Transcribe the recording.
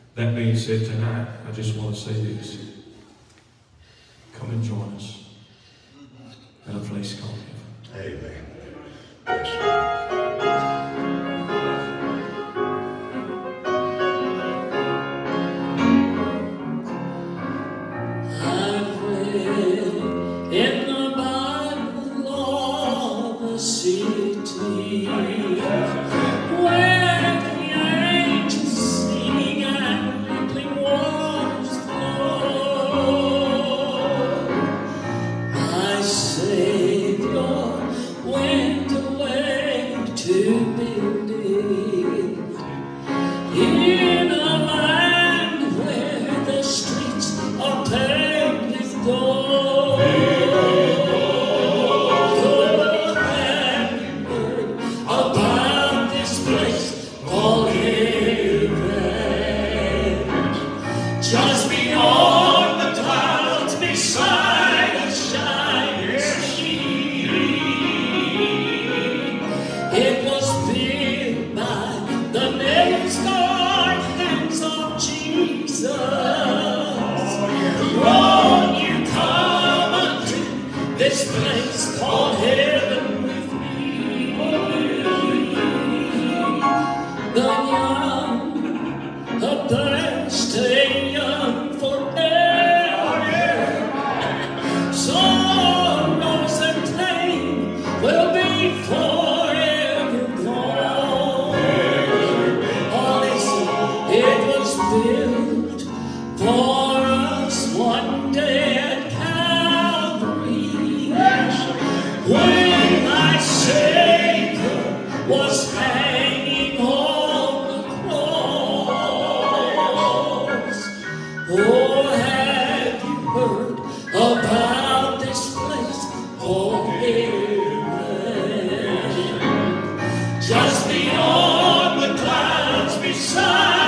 That being said, tonight, I just want to say this. Come and join us at a place called heaven. Amen. Yes. In the Bible of the city, where the angels sing and rippling waters flow, my Savior went away to build it in a land where the streets are paved with gold. Just beyond the clouds, beside a shining sea, it was built by the nail-scarred hands of Jesus. Won't you come unto this place called heaven with me? The young, the thirsty, young forever. Sorrows and pain will be forever gone. Oh, listen, it was built for us one day at Calvary, when my Savior was hanging on the cross. Oh, have you heard about this place called heaven? Just beyond the clouds, beside